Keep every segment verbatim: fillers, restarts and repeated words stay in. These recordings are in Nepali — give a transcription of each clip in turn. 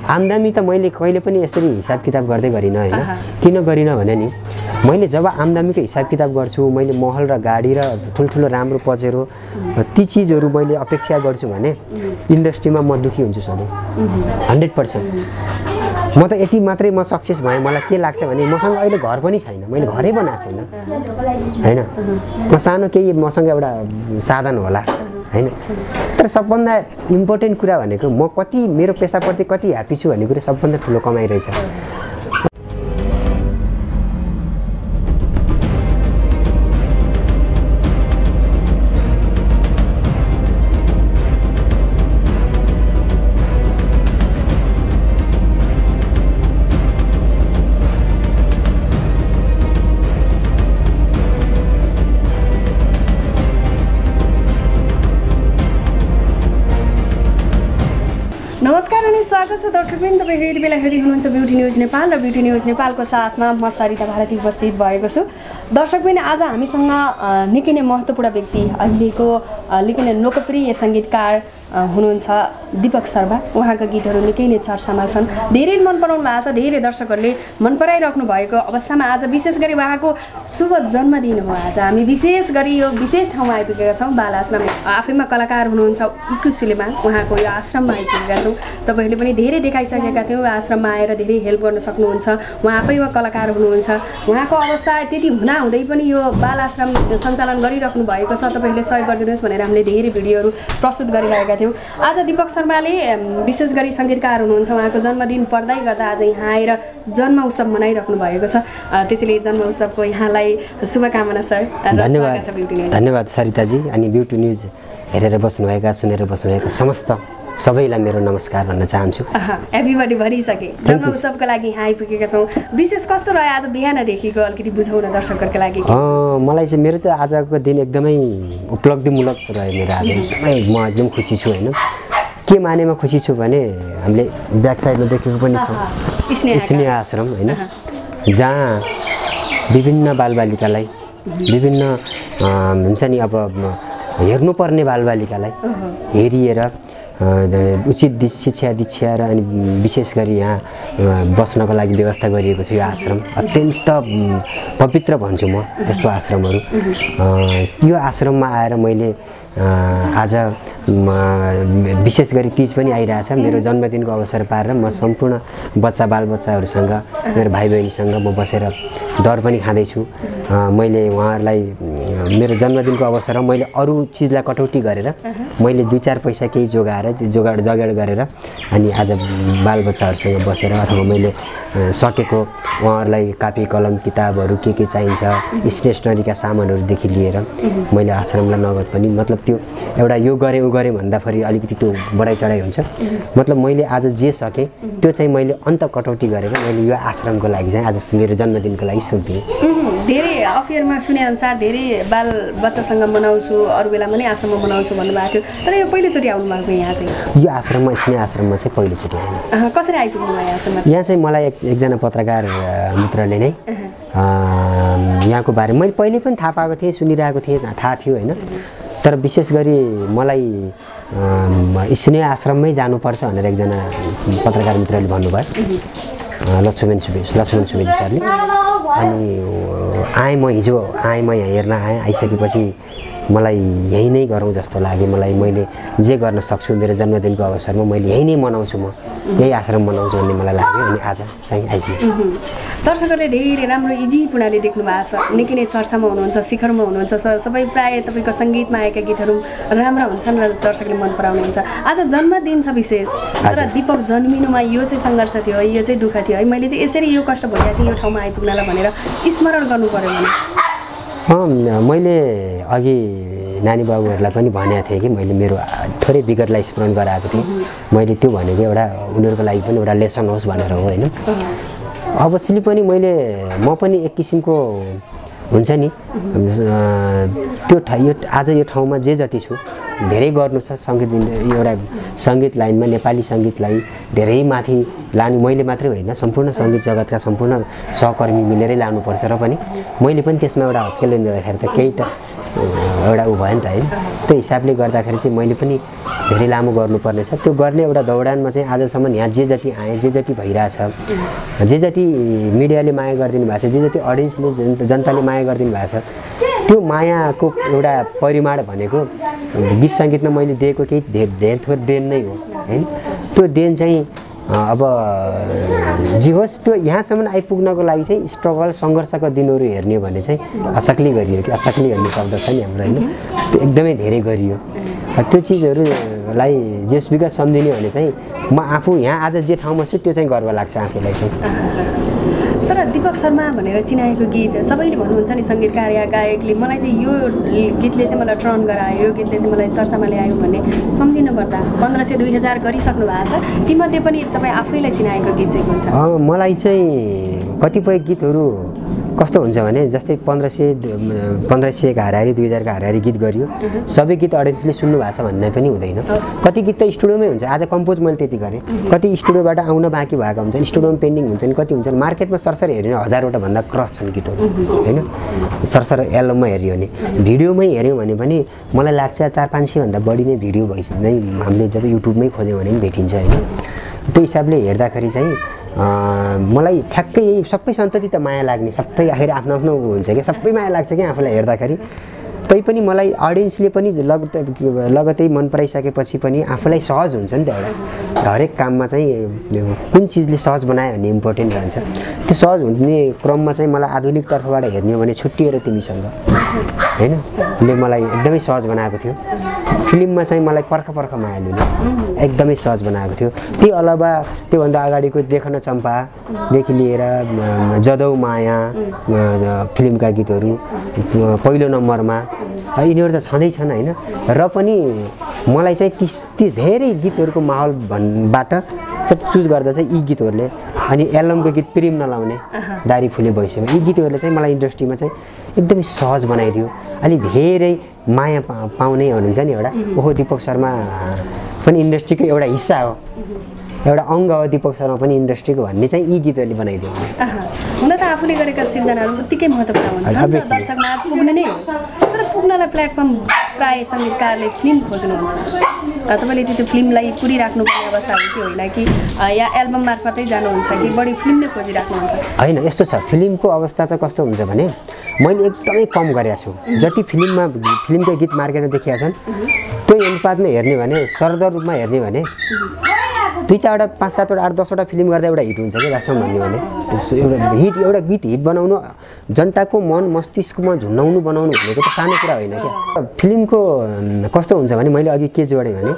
आम्दानी त मैले कहिले पनि यसरी हिसाब किताब गर्दै गरिनँ होइन। किन गरिनँ भने नि मैले जब आम्दानीको हिसाब किताब गर्छु, मैले महल र गाडी र ठुल्ठुलो राम्रो पजेरो ती चिजहरू मैले अपेक्षा गर्छु भने इन्डस्ट्रीमा म दुखी हुन्छु सधैँ हन्ड्रेड पर्सेन्ट। म त यति मात्रै म सक्सेस भएँ, मलाई के लाग्छ भने मसँग अहिले घर पनि छैन, मैले घरै बनाएको छैन होइन। म सानो केही मसँग एउटा साधन होला होइन, तर सबभन्दा इम्पोर्टेन्ट कुरा भनेको म कति मेरो पेसाप्रति कति ह्याप्पी छु भन्ने कुरा सबभन्दा ठुलो कमाइ रहेछ। नमस्कार अनि स्वागत छ दर्शकवृन्द, तपाईहरु यति बेला हेर्दै हुनुहुन्छ ब्युटी न्युज नेपाल र ब्युटी न्युज नेपालको साथमा म सरिता भारती उपस्थित भएको छु। दर्शकवृन्द, आज हामीसँग निकै नै महत्त्वपूर्ण व्यक्ति, अहिलेको निकै नै लोकप्रिय सङ्गीतकार हुनुहुन्छ दीपक शर्मा। उहाँका गीतहरू निकै नै चर्चामा छन्, धेरै मन पराउनु भएको छ, धेरै दर्शकहरूले मन पराइराख्नु भएको अवस्थामा आज विशेष गरी उहाँको शुभ जन्मदिन हो। आज हामी विशेष गरी यो विशेष ठाउँमा आइपुगेका छौँ। बाल आश्रम आफैमा कलाकार हुनुहुन्छ इक्कु सुलेमान, उहाँको यो आश्रममा आइपुगेका छौँ। तपाईँहरूले पनि धेरै देखाइसकेका थियौँ, आश्रममा आएर धेरै हेल्प गर्न सक्नुहुन्छ। उहाँ आफैमा कलाकार हुनुहुन्छ, उहाँको अवस्था त्यति हुँदाहुँदै पनि यो बाल आश्रम सञ्चालन गरिराख्नु भएको छ। तपाईँहरूले सहयोग गरिदिनुहोस् भनेर हामीले धेरै भिडियोहरू प्रस्तुत गरिरहेका थियौँ। आज दीपक शर्माले विशेष गरी सङ्गीतकार हुनुहुन्छ, उहाँको जन्मदिन पर्दै गर्दा आज यहाँ आएर जन्म उत्सव मनाइराख्नु भएको छ। त्यसैले जन्म उत्सवको यहाँलाई शुभकामना सर। धन्यवाद धन्यवाद सरिताजी। अनि ब्युटी न्युज हेरेर बस्नुभएका सुनेर बस्नुभएका समस्त सबैलाई मेरो नमस्कार भन्न चाहन्छु। एभ्रीबडी भरिसके जन्म उत्सवको लागि यहाँ आइपुगेका छौँ। विशेष कस्तो रह्यो आज बिहानदेखिको, अलिकति बुझाउन दर्शकहरूको लागि। मलाई चाहिँ मेरो त आजको दिन एकदमै उपलब्धिमूलक रह्यो मेरो आज। एकदमै म एकदम खुसी छु होइन। के मानेमा खुसी छु भने हामीले ब्याक साइडमा देखेको पनि छ स्नेह आश्रम होइन, जहाँ विभिन्न बालबालिकालाई विभिन्न हुन्छ नि अब हेर्नुपर्ने बालबालिकालाई हेरिएर उचित शिक्षा दीक्षा र अनि विशेष गरी यहाँ बस्नको लागि व्यवस्था गरिएको छ। यो आश्रम अत्यन्त पवित्र भन्छु म यस्तो आश्रमहरू। यो आश्रममा आएर मैले आज विशेष गरी तीज पनि आइरहेछ, मेरो जन्मदिनको अवसर पारेर म सम्पूर्ण बच्चा बालबच्चाहरूसँग मेरो भाइ बहिनीसँग म बसेर दर पनि खाँदैछु। मैले उहाँहरूलाई मेरो जन्मदिनको अवसरमा मैले अरू चिजलाई कटौती गरेर मैले दुई चार पैसा केही जोगाएर जोगाड जगाड गरेर अनि आज बालबच्चाहरूसँग बसेर अथवा मैले सकेको उहाँहरूलाई कापी कलम किताबहरू के के चाहिन्छ स्टेसनरीका सामानहरूदेखि लिएर मैले आश्रमलाई नगद पनि मतलब त्यो एउटा यो गरेँ उ गरेँ भन्दा फेरि अलिकति त्यो बढाइ चढाइ हुन्छ। मतलब मैले आज जे सकेँ त्यो चाहिँ मैले अन्त कटौती गरेर मैले यो आश्रमको लागि चाहिँ आज मेरो जन्मदिनको लागि सुम्पिएँ। धेरै अफियरमा सुनेअनुसार धेरै बाल बच्चासँग मनाउँछु, अरू बेला पनि आश्रममा मनाउँछु भन्नुभएको थियो, तर यो पहिलोचोटि आउनु भएको यहाँ चाहिँ यो आश्रममा स्नेह आश्रममा चाहिँ पहिलोचोटि आएँ। कसरी आइपुग्नु भयो यहाँसम्म? यहाँ चाहिँ मलाई एक एकजना पत्रकार मित्रले नै यहाँको बारेमा मैले पहिले पनि थाहा पाएको थिएँ, सुनिरहेको थिएँ, थाहा थियो होइन। तर विशेष गरी मलाई स्नेह आश्रममै जानुपर्छ भनेर एकजना पत्रकार मित्रले भन्नुभयो, लक्ष्मण सुबे लक्ष्मण सुवेदी सरले। अनि आएँ म हिजो आएँ म यहाँ हेर्न आएँ। आइसकेपछि मलाई यहीँ नै गरौँ जस्तो लाग्यो। मलाई मैले जे गर्न सक्छु मेरो जन्मदिनको अवसरमा मैले यहीँ नै मनाउँछु, म यही आश्रम मनाउँछु भन्ने मलाई लाग्यो। अनि आज चाहिँ आइपुग्यो। दर्शकहरूले धेरै राम्रो इजीपुणाले देख्नु भएको छ, निकै नै चर्चामा हुनुहुन्छ, शिखरमा हुनुहुन्छ। सबै प्रायः तपाईँको सङ्गीतमा आएका गीतहरू राम्रा हुन्छन् र दर्शकले मन पराउने हुन्छ। आज जन्मदिन छ विशेष, तर दीपक जन्मिनुमा यो चाहिँ सङ्घर्ष थियो, यो चाहिँ दुःख थियो है, मैले चाहिँ यसरी यो कष्ट भइरहेको थिएँ यो ठाउँमा आइपुग्नलाई भनेर स्मरण गर्नु पऱ्यो भने? मैले अघि नानी बाबुहरूलाई पनि भनेको थिएँ कि मैले मेरो थोरै विगतलाई स्मरण गराएको थिएँ। मैले त्यो भनेको एउटा उनीहरूको लागि पनि एउटा लेसन होस् भनेर हो होइन। अवश्य पनि मैले म पनि एक किसिमको हुन्छ नि त्यो यो आज यो ठाउँमा जे जति छु धेरै गर्नु छ। सङ्गीत एउटा सङ्गीत लाइनमा नेपाली सङ्गीतलाई धेरै माथि लानु मैले मात्रै होइन, सम्पूर्ण सङ्गीत जगतका सम्पूर्ण सहकर्मी मिलेरै लानुपर्छ। र पनि मैले पनि त्यसमा एउटा हत्केला दिँदाखेरि त केही त एउटा उ भयो नि त होइन। त्यो हिसाबले गर्दाखेरि चाहिँ मैले पनि धेरै लामो गर्नुपर्ने छ। त्यो गर्ने एउटा दौडानमा चाहिँ आजसम्म यहाँ जे जति आएँ, जे जति भइरहेछ, जे जति मिडियाले माया गरिदिनु भएको छ, जे जति अडियन्सले जन जनताले माया गरिदिनु भएको छ, त्यो मायाको एउटा परिमाण भनेको गीत सङ्गीतमा मैले दिएको केही धेर धेर थोर देन नै हो हैन। त्यो देन चाहिँ अब जे होस् त्यो यहाँसम्म आइपुग्नको लागि चाहिँ स्ट्रगल सङ्घर्षका दिनहरू हेर्ने हो भने चाहिँ अचक्ली गरियो कि अचक्ली भन्ने शब्द छ नि हाम्रो होइन, त्यो एकदमै धेरै गरियो। त्यो चिजहरूलाई जस विगत सम्झिने भने चाहिँ म आफू यहाँ आज जे ठाउँमा छु त्यो चाहिँ गर्व लाग्छ आफूलाई चाहिँ। तर दीपक शर्मा भनेर चिनाएको गीत सबैले भन्नुहुन्छ नि सङ्गीतकार या गायकले मलाई चाहिँ यो गीतले चाहिँ मलाई टर्न गरायो, यो गीतले चाहिँ मलाई चर्चामा ल्यायो भन्ने सम्झिनु पर्दा पन्ध्र सय दुई हजार गरिसक्नु भएको छ, तीमध्ये पनि तपाईँ आफैलाई चिनाएको गीत चाहिँ कुन छ? मलाई चाहिँ कतिपय गीतहरू कस्तो हुन्छ भने जस्तै पन्ध्र सय पन्ध्र सयका हाराहारी दुई हजारका हाराहारी गीत गरियो, सबै गीत अडियन्सले सुन्नु भएको छ भन्ने पनि हुँदैन। कति गीत त स्टुडियोमै हुन्छ, आज कम्पोज मैले त्यति गरेँ, कति स्टुडियोबाट आउन बाँकी भएको हुन्छन्, स्टुडियोमा पेन्डिङ हुन्छन्, कति हुन्छन् मार्केटमा सरसर हेऱ्यो भने हजारवटा भन्दा क्रस छन् गीतहरू होइन। सरसर एल्बममा हेऱ्यो भने, भिडियोमै हेऱ्यौँ भने पनि मलाई लाग्छ चार पाँच सयभन्दा बढी नै भिडियो भइस नै हामीले जब युट्युबमै खोज्यौँ भने पनि भेटिन्छ होइन। त्यो हिसाबले हेर्दाखेरि चाहिँ मलाई ठ्याक्कै यही सबै सन्तति त माया लाग्ने, सबै आखिर आफ्नो आफ्नो हुन्छ क्या, सबै माया लाग्छ क्या आफूलाई हेर्दाखेरि। तैपनि मलाई अडियन्सले पनि लगत लगतै मन पराइसकेपछि पनि आफूलाई सहज हुन्छ नि त एउटा हरेक काममा चाहिँ कुन चिजले सहज बनायो भन्ने इम्पोर्टेन्ट रहन्छ। त्यो सहज हुने क्रममा चाहिँ मलाई आधुनिक तर्फबाट हेर्ने हो भने छुट्टिएर तिमीसँग होइन ले मलाई एकदमै सहज बनाएको थियो। फिल्ममा चाहिँ मलाई पर्ख पर्ख माया लिने एकदमै सहज बनाएको थियो। ती अलावा त्योभन्दा अगाडिको देखन चम्पादेखि लिएर जदौ माया फिल्मका गीतहरू पहिलो नम्बरमा यिनीहरू त छँदैछन् होइन। र पनि मलाई चाहिँ ती ती धेरै गीतहरूको माहौल भन्बाट चुज गर्दा चाहिँ यी गीतहरूले अनि एल्बमको गीत प्रेम नलाउने दारी फुले भइसक्यो, यी गीतहरूले चाहिँ मलाई इन्डस्ट्रीमा चाहिँ एकदमै सहज बनाइदियो। अलिक धेरै माया पा पाउने हुनुहुन्छ नि एउटा, ओहो दीपक शर्मा पनि इन्डस्ट्रीको एउटा हिस्सा हो, एउटा अङ्ग हो दीपक शर्मा पनि इन्डस्ट्रीको भन्ने चाहिँ यी गीतहरूले बनाइदियो। हुन त आफूले गरेका सिर्जनाहरू उत्तिकै महत्त्वपूर्ण हुन्छ, दर्शकमा पुग्ने नै हो, तर पुग्नलाई प्लेटफर्म प्रायः सङ्गीतकारले फिल्म खोज्नुहुन्छ। तपाईँले चाहिँ त्यो फिल्मलाई पुरिराख्नुपर्ने अवस्था हो कि होइन कि या एल्बम मार्फतै जानुहुन्छ कि बढी फिल्म नै खोजिराख्नुहुन्छ? होइन, यस्तो छ, फिल्मको अवस्था चाहिँ कस्तो हुन्छ भने मैले एकदमै कम गरेको छु। जति फिल्ममा फिल्मको गीत मार्केटमा देखिएका छन् त्यही अनुपातमा हेर्ने भने सरदर रूपमा हेर्ने भने दुई चारवटा पाँच सातवटा आठ दसवटा फिल्म गर्दा एउटा हिट हुन्छ कि वास्तवमा भन्ने भने एउटा हिट एउटा गीत हिट बनाउनु जनताको मन मस्तिष्कमा झुन्डाउनु बनाउनु भनेको त सानो कुरा होइन क्या। फिल्मको कस्तो हुन्छ भने मैले अघि के जोडेँ भने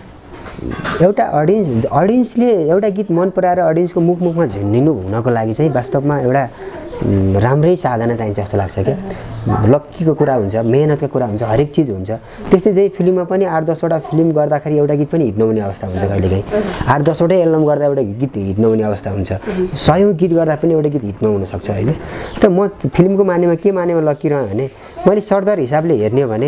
एउटा अडियन्स अडियन्सले एउटा गीत मन पराएर अडियन्सको मुख मुखमा झुन्डिनु हुनको लागि चाहिँ वास्तवमा एउटा राम्रै साधना चाहिन्छ जस्तो लाग्छ क्या। लक्कीको कुरा हुन्छ, मेहनतको कुरा हुन्छ, हरेक चिज हुन्छ। त्यस्तै चाहिँ फिल्ममा पनि आठ दसवटा फिल्म गर्दाखेरि एउटा गीत पनि हिट नहुने अवस्था हुन्छ, कहिलेकाहीँ आठ दसवटै एल्बम गर्दा एउटा गीत हिट नहुने अवस्था हुन्छ, सयौँ गीत गर्दा पनि एउटा गीत हिट नहुन सक्छ होइन। तर म फिल्मको मानेमा के मानेमा लक्की रहेँ भने मैले सरदर हिसाबले हेर्ने हो भने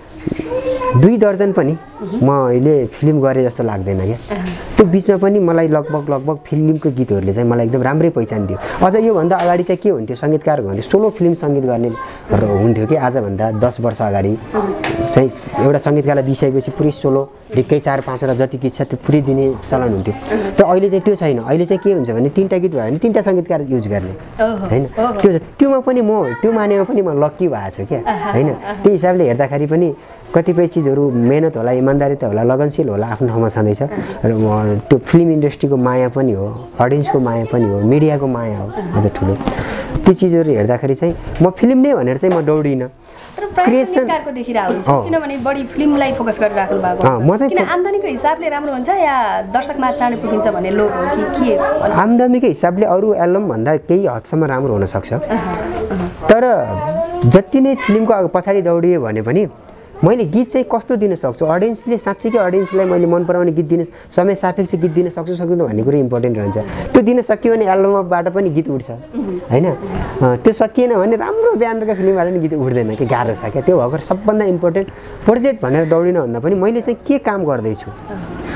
दुई दर्जन पनि मैले फिल्म गरेँ जस्तो लाग्दैन क्या। त्यो बिचमा पनि मलाई लगभग लगभग फिल्मको गीतहरूले चाहिँ मलाई एकदम राम्रै पहिचान दियो। अझ योभन्दा अगाडि चाहिँ के हुन्थ्यो, सङ्गीतकार हुन्थ्यो सोलो फिल्म सङ्गीत गर्ने हुन्थ्यो कि आजभन्दा दस वर्ष अगाडि चाहिँ एउटा सङ्गीतकारलाई दिइसकेपछि पुरै सोलो ढिक्कै चार पाँचवटा जति गीत छ त्यो पुरै दिने चलन हुन्थ्यो। तर अहिले चाहिँ त्यो छैन। अहिले चाहिँ के हुन्छ भने तिनवटा गीत भयो भने तिनवटा सङ्गीतकार युज गर्ने होइन। त्यो त्योमा पनि म त्यो मानेमा पनि म लक्की भएको छु क्या होइन। त्यही हिसाबले हेर्दाखेरि पनि कतिपय चिजहरू मेहनत होला, इमान्दारिता होला, लगनशील होला, आफ्नो ठाउँमा छँदैछ। र त्यो फिल्म इन्डस्ट्रीको माया पनि हो, अडियन्सको माया पनि हो, मिडियाको माया हो अझ ठुलो। त्यो चिजहरू हेर्दाखेरि चाहिँ म फिल्म नै भनेर चाहिँ म दौडिनँ। क्रिएसनको देखिरहेको हुन्छ किनभने बढी फिल्मलाई फोकस गरेर राख्नु भएको हुन्छ। किन आम्दानीको हिसाबले राम्रो हुन्छ या दर्शकमा चाँडै पुगिन्छ भन्ने लोभ हो कि के? आम्दानीको हिसाबले अरू एल्बमभन्दा केही हदसम्म राम्रो हुनसक्छ, तर जति नै फिल्मको पछाडि दौडियो भने पनि मैले गीत चाहिँ कस्तो दिन सक्छु, अडियन्सले साँच्चैकै अडियन्सलाई मैले मन पराउने गीत दिन समय सापेक्ष गीत दिन सक्छु सक्दिनँ भन्ने कुरो इम्पोर्टेन्ट रहन्छ। त्यो दिन सकियो भने एल्बमबाट पनि गीत उठ्छ होइन। त्यो सकिएन भने राम्रो ब्यान्डका फिल्मबाट पनि गीत उठ्दैन कि, गाह्रो छ क्या। त्यो भएको सबभन्दा इम्पोर्टेन्ट प्रोजेक्ट भनेर दौडिन भन्दा पनि मैले चाहिँ के काम गर्दैछु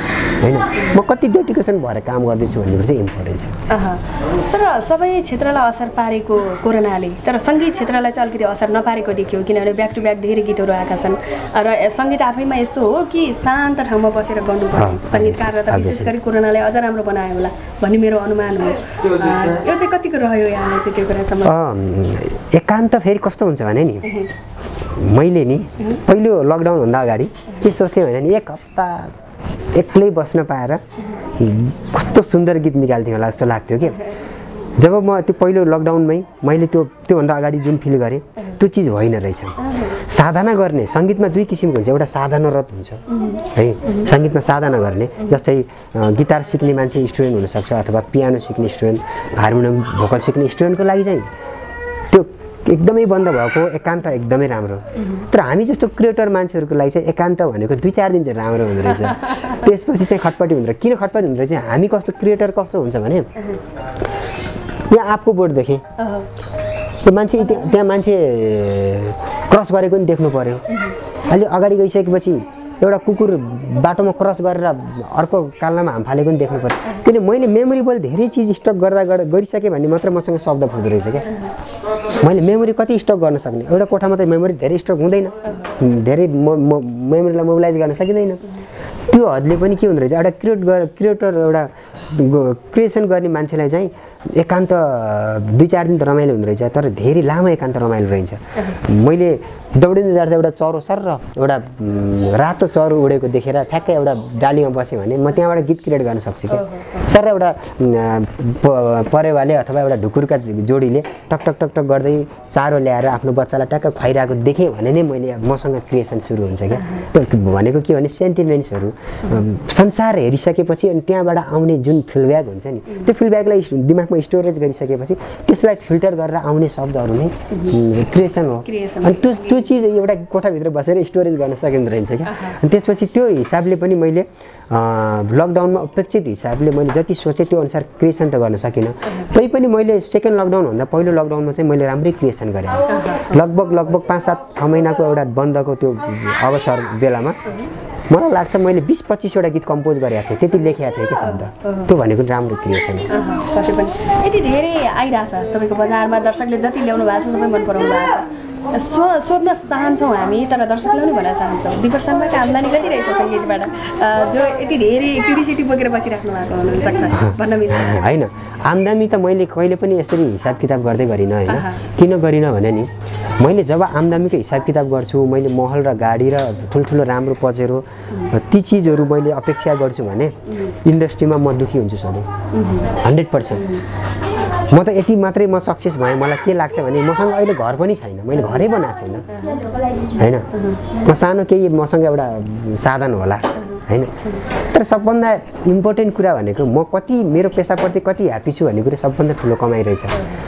होइन म कति डेडिकेसन भएर काम गर्दैछु भन्ने कुरा चाहिँ इम्पोर्टेन्ट छ। तर सबै क्षेत्रलाई असर पारेको कोरोनाले तर सङ्गीत क्षेत्रलाई चाहिँ अलिकति असर नपारेको देखियो, किनभने ब्याक टु ब्याक धेरै गीतहरू आएका छन् र सङ्गीत आफैमा यस्तो हो कि शान्त ठाउँमा बसेर गर्नुपर्ने सङ्गीतकार र त विशेष गरी कोरोनाले अझ राम्रो बनायो होला भन्ने मेरो अनुमान हो। यो चाहिँ कतिको रह्यो यहाँलाई चाहिँ त्यो कुरासम्म? एकान्त फेरि कस्तो हुन्छ भने नि, मैले नि पहिलो लकडाउनभन्दा अगाडि के सोच्थेँ भने नि एक हप्ता एक्लै बस्न पाएर कस्तो सुन्दर गीत निकाल्थेँ होला जस्तो लाग्थ्यो कि। जब म त्यो पहिलो लकडाउनमै मैले त्यो त्योभन्दा अगाडि जुन फिल गरेँ त्यो चिज होइन रहेछ। साधना गर्ने सङ्गीतमा दुई किसिमको हुन्छ, एउटा साधनारत हुन्छ है, सङ्गीतमा साधना गर्ने, जस्तै गिटार सिक्ने मान्छे स्टुडेन्ट हुनसक्छ अथवा पियानो सिक्ने स्टुडेन्ट, हार्मोनियम भोकल सिक्ने स्टुडेन्टको लागि चाहिँ त्यो एकदमै बन्द भएको एकान्त एकदमै राम्रो। तर हामी जस्तो क्रिएटर मान्छेहरूको लागि चाहिँ एकान्त भनेको दुई चार दिन चाहिँ राम्रो हुँदो रहेछ, त्यसपछि चाहिँ खटपटी हुँदो रहेछ। किन खटपटी हुँदो रहेछ? हामी कस्तो क्रिएटर कस्तो हुन्छ भने यहाँ आपको बोर्ड देखेँ, त्यो मान्छे त्यहाँ मान्छे क्रस गरेको पनि देख्नु पऱ्यो। अलि अगाडि गइसकेपछि एउटा कुकुर बाटोमा क्रस गरेर अर्को कालनामा हाम फालेको पनि देख्नु पऱ्यो। किन मैले मेमोरेबल धेरै चिज स्टक गर्दा गर्दा गरिसकेँ भन्ने मात्र मसँग शब्द फुट्दो रहेछ क्या। मैले मेमोरी कति स्टक गर्न सक्ने? एउटा कोठामा त मेमोरी धेरै स्टक हुँदैन, धेरै म मेमोरीलाई मोबिलाइज गर्न सकिँदैन। त्यो हदले पनि के हुँदो रहेछ, एउटा क्रिएट गर क्रिएटर एउटा क्रिएसन गर्ने मान्छेलाई चाहिँ एकान्त दुई चार दिन त रमाइलो हुँदो रहेछ, तर धेरै लामो एकान्त रमाइलो रहन्छ। मैले दौडिँदै जाँदा एउटा चरो सर र एउटा रातो चरो उडेको देखेर ठ्याक्कै एउटा डालीमा बसेँ भने म त्यहाँबाट गीत क्रिएट गर्न सक्छु क्या। सर एउटा परेवाले अथवा एउटा ढुकुरका जोडीले टक टक टक टक गर्दै चारो ल्याएर आफ्नो बच्चालाई ट्याक्क खुवाइरहेको देखेँ भने नै मैले मसँग क्रिएसन सुरु हुन्छ क्या। त्यो भनेको के भने सेन्टिमेन्ट्सहरू संसार हेरिसकेपछि अनि त्यहाँबाट आउने जुन फिडब्याक हुन्छ नि, त्यो फिडब्याकलाई दिमागमा स्टोरेज गरिसकेपछि त्यसलाई फिल्टर गरेर आउने शब्दहरू नै क्रिएसन हो। अनि त्यो त्यो चिज एउटा कोठाभित्र बसेर स्टोरेज गर्न सकिँदो रहेछ क्या। अनि त्यसपछि त्यो हिसाबले पनि मैले लकडाउनमा अपेक्षित हिसाबले मैले जति सोचेँ त्यो अनुसार क्रिएसन त गर्न सकिनँ। तैपनि मैले सेकेन्ड लकडाउनभन्दा पहिलो लकडाउनमा चाहिँ मैले राम्रै क्रिएसन गरेँ। लगभग लगभग पाँच सात छ महिनाको एउटा बन्दको त्यो अवसर बेलामा मलाई लाग्छ मैले बिस पच्चिसवटा गीत कम्पोज गरेको थिएँ, त्यति लेखेको थिएँ कि शब्द। त्यो भनेको राम्रो क्रिएसन हो। कति पनि यति धेरै आइरहेछ तपाईँको बजारमा, दर्शकले जति ल्याउनु भएको छ सबै मन पराउनु भएको छ। सो सोध्न चाहन्छौँ हामी, तर दर्शकले पनि भन्न चाहन्छौँ दिपक शर्माको आम्दानी कति रहेछ सङ्गीतबाट, जो यति धेरै क्युरियोसिटी बोकेर बसिराख्नु भएको हुनसक्छ भन्न मिल्छ होइन? आम्दानी त मैले कहिले पनि यसरी हिसाब किताब गर्दै गरिनँ होइन। किन गरिनँ भने नि, मैले जब आम्दानीको हिसाब किताब गर्छु, मैले महल र गाडी र ठुल्ठुलो राम्रो पजेरो ती चिजहरू मैले अपेक्षा गर्छु भने इन्डस्ट्रीमा म दुःखी हुन्छु सधैँ, हन्ड्रेड पर्सेन्ट। म त यति मात्रै म सक्सेस भएँ, मलाई के लाग्छ भने मसँग अहिले घर पनि छैन, मैले घरै बनाएको छैन होइन। म सानो केही मसँग एउटा साधन होला होइन, तर सबभन्दा इम्पोर्टेन्ट कुरा भनेको म कति मेरो पेसाप्रति कति ह्याप्पी छु भन्ने कुरा सबभन्दा ठुलो कमाइ रहेछ।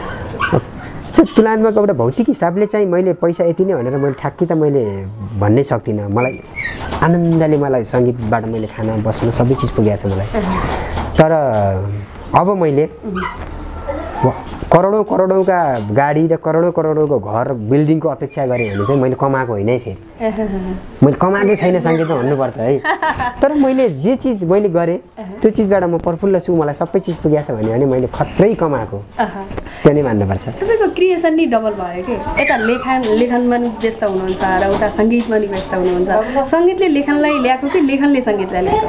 तुलनात्मक एउटा भौतिक हिसाबले चाहिँ मैले पैसा यति नै भनेर मैले ठ्याक्कै त मैले भन्नै सक्दिनँ। मलाई आनन्दले मलाई सङ्गीतबाट मैले खाना बस्न सबै चिज पुगेको छ मलाई। तर अब मैले करोडौँ करोडौँका गाडी र करोडौँ करोडौँको घर बिल्डिङको अपेक्षा गरेँ भने चाहिँ मैले कमाएको होइन है। फेरि मैले कमाएको छैन सङ्गीतमा भन्नुपर्छ है, तर मैले जे चिज मैले गरेँ त्यो चिजबाट म प्रफुल्ल छु, मलाई सबै चिज पुगेको छ भने भने मैले खत्रै कमाएको त्यो नै मान्नुपर्छ। तपाईँको क्रिएसन नि डबल भयो कि, यता लेखन लेखनमा नि व्यस्त हुनुहुन्छ र उता सङ्गीतमा नि व्यस्त हुनुहुन्छ। सङ्गीतले लेखनलाई ल्याएको कि लेखनले सङ्गीतलाई ल्याएको?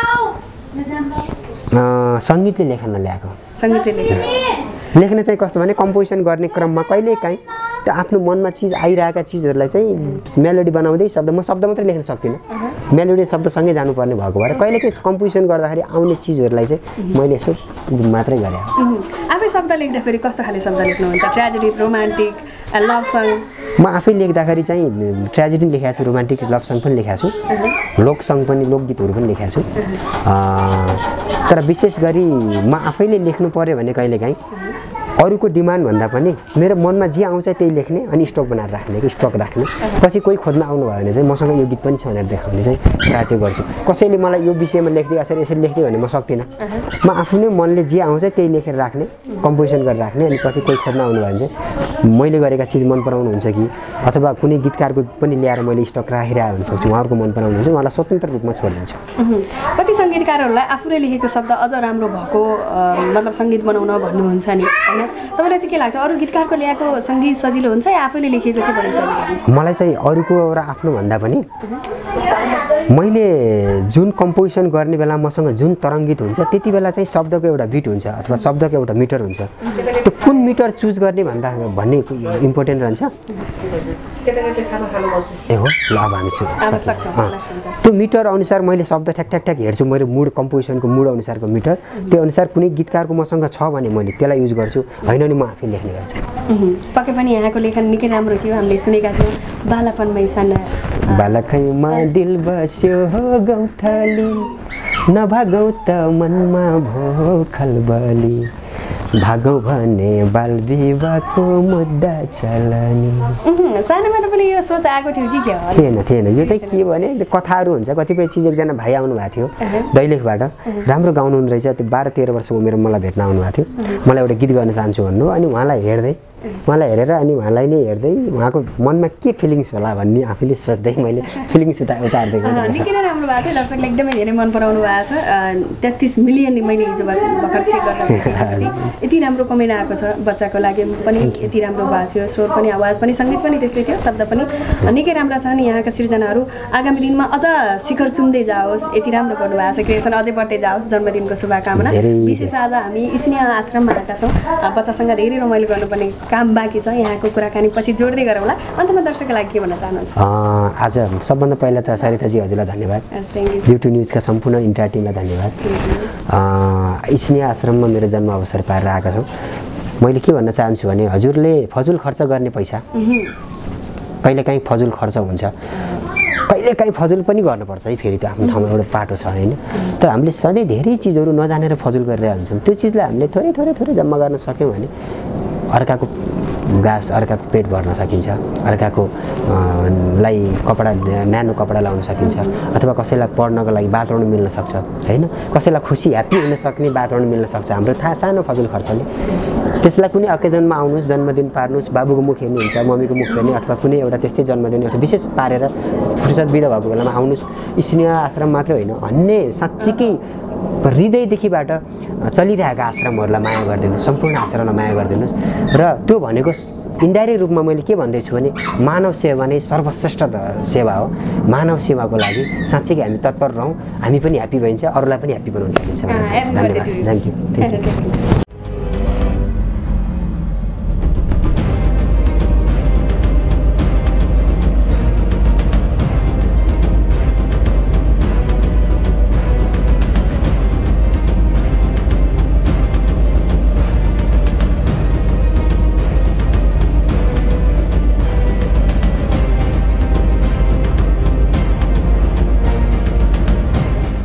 सङ्गीतले लेखनमा ल्याएको। सङ्गीतले लेखन लेख्न चाहिँ कस्तो भने कम्पोजिसन गर्ने क्रममा कहिलेकाहीँ त्यो आफ्नो मनमा चिज आइरहेका चिजहरूलाई चाहिँ मेलोडी बनाउँदै शब्द, म शब्द मात्रै लेख्न सक्दिनँ, मेलोडी शब्दसँगै जानुपर्ने भएको भएर कहिलेकाहीँ कम्पोजिसन गर्दाखेरि आउने चिजहरूलाई चाहिँ मैले यसो मात्रै गरेँ। आफै शब्द लेख्दाखेरि कस्तो खाले शब्द लेख्नुहुन्छ? Tragedy, romantic, love song? म आफै लेख्दाखेरि चाहिँ ट्रेजेडी पनि लेखेको छु, रोमान्टिक लभ सङ पनि लेखेको छु, लोक सङ पनि लोकगीतहरू पनि लेखेको छु। तर विशेष गरी म आफैले लेख्नु पऱ्यो भने कहिलेकाहीँ अरूको डिमान्ड भन्दा पनि मेरो मनमा जे आउँछ त्यही लेख्ने अनि स्टक बनाएर राख्ने कि स्टक राख्ने। पछि कोही खोज्न आउनु भयो भने चाहिँ मसँग यो गीत पनि छ भनेर देखाउने चाहिँ प्रायः त्यो गर्छु। कसैले मलाई यो विषयमा लेख्दै यसरी यसरी लेख्दै भने म सक्दिनँ, म आफ्नो मनले जे आउँछ त्यही लेखेर राख्ने, कम्पोजिसन गरेर राख्ने, अनि पछि कोही खोज्न आउनु भयो भने चाहिँ मैले गरेका चिज मन पराउनुहुन्छ कि अथवा कुनै गीतकारको पनि ल्याएर मैले स्टक राखिरहेको हुन सक्छु, उहाँहरूको मन पराउनुहुन्छ, उहाँलाई स्वतन्त्र रूपमा छोडिदिन्छु। कति सङ्गीतकारहरूलाई आफूले लेखेको शब्द अझ राम्रो भएको मतलब सङ्गीत बनाउन भन्नुहुन्छ नि होइन, तपाईँलाई चाहिँ के लाग्छ अरू गीतकारको ल्याएको सङ्गीत सजिलो हुन्छ या आफूले लेखेको चाहिँ बढी सजिलो हुन्छ? मलाई चाहिँ अरूको र आफ्नो भन्दा पनि मैले जुन कम्पोजिसन गर्ने बेला मसँग जुन तरङ्गित हुन्छ त्यति बेला चाहिँ शब्दको एउटा बिट हुन्छ अथवा शब्दको एउटा मिटर हुन्छ, त्यो कुन मिटर चुज गर्ने भन्दा भन्ने इम्पोर्टेन्ट रहन्छ। ए हो ल अब हामी छु त्यो मिटर अनुसार मैले शब्द ठ्याक ठ्याक ठ्याक हेर्छु, मेरो मुड कम्पोजिसनको मुड अनुसारको मिटर, त्यो अनुसार कुनै गीतकारको मसँग छ भने मैले त्यसलाई युज गर्छु, होइन नि म आफै लेख्ने गर्छु। पक्कै पनि यहाँको लेखन निकै राम्रो थियो, हामीले सुनेका थियौँ। बालापनमै साना बालकैमा दिल बस्यो हो गौथली, नभागौ त मनमा भो खलबली, भागौ भने बाल विवाहको मुद्दा चलनी। सानोमा तपाईँले यो सोच आएको थियो कि के हो? थिएन थिएन, यो चाहिँ के भने कथाहरू हुन्छ, कतिपय चिज। एकजना भाइ आउनु भएको थियो दैलेखबाट, राम्रो गाउनु हुँदो रहेछ, त्यो बाह्र तेह्र वर्षको उमेरमा मलाई भेट्न आउनु भएको थियो, मलाई एउटा गीत गर्न चाहन्छु भन्नु। अनि उहाँलाई हेर्दै उहाँलाई हेरेर अनि उहाँलाई नै हेर्दै उहाँको मनमा के फिलिङ्स होला भन्ने आफैले सोच्दै मैले फिलिङ्स उता उतार्दै गएँ। निकै नै राम्रो भएको थियो, दर्शकले एकदमै धेरै मन पराउनु भएको छ। तेत्तिस मिलियन मैले हिजो भर्खर चेक गर्दा यति राम्रो कमेन्ट आएको छ, बच्चाको लागि पनि यति राम्रो भएको थियो, स्वर पनि आवाज पनि सङ्गीत पनि त्यस्तै थियो, शब्द पनि निकै राम्रा छन्। यहाँका सिर्जनाहरू आगामी दिनमा अझ शिखर चुम्दै जाओस्, यति राम्रो गर्नुभएको छ, क्रिएसन अझै बढ्दै जाओस्, जन्मदिनको शुभकामना। विशेष आज हामी स्नेह आश्रममा आएका छौँ, बच्चासँग धेरै रमाइलो गर्नुपर्ने काम बाँकी छ, यहाँको कुराकानी पछि जोड्दै गरौँला। अन्तमा दर्शकको लागि के भन्न चाहनुहुन्छ? आज सबभन्दा पहिला त सरिताजी हजुरलाई धन्यवाद, ब्युटी न्युजका सम्पूर्ण इन्टायर टिमलाई धन्यवाद। स्नेह आश्रममा मेरो जन्म अवसर पारेर आएका छौँ। मैले के भन्न चाहन्छु भने हजुरले फजुल खर्च गर्ने पैसा कहिलेकाहीँ फजुल खर्च हुन्छ, कहिलेकाहीँ फजुल पनि गर्नुपर्छ है, फेरि त्यो आफ्नो ठाउँमा एउटा पाटो छ होइन। तर हामीले सधैँ धेरै चिजहरू नजानेर फजुल गरिरहेको हुन्छौँ, त्यो चिजलाई हामीले थोरै थोरै थोरै जम्मा गर्न सक्यौँ भने अर्काको गास, अर्काको पेट भर्न सकिन्छ, अर्काको लाई कपडा न्यानो कपडा लाउन सकिन्छ, अथवा कसैलाई पढ्नको लागि वातावरण मिल्न सक्छ होइन, कसैलाई खुसी ह्याप्पी हुन सक्ने वातावरण मिल्न सक्छ हाम्रो थाहा सानो फजुल खर्चले। त्यसलाई कुनै अकेजनमा आउनुहोस्, जन्मदिन पार्नुहोस्, बाबुको मुख हेर्नुहुन्छ, मम्मीको मुख हेर्ने, अथवा कुनै एउटा त्यस्तै जन्मदिन एउटा विशेष पारेर फुर्सद बिदा भएको बेलामा आउनुहोस्। स्नेह आश्रम मात्रै होइन, अन्य साँच्चीकै हृदयदेखिबाट चलिरहेका आश्रमहरूलाई माया गरिदिनुहोस्, सम्पूर्ण आश्रमलाई माया गरिदिनुहोस्। र त्यो भनेको इन्डाइरेक्ट रूपमा मैले के भन्दैछु भने मानव सेवा नै सर्वश्रेष्ठ सेवा हो। मानव सेवाको लागि साँच्चै हामी तत्पर रहौँ, हामी पनि ह्याप्पी भइन्छ, अरूलाई पनि ह्याप्ी बनाउन सकिन्छ। धन्यवाद, थ्याङ्क यू।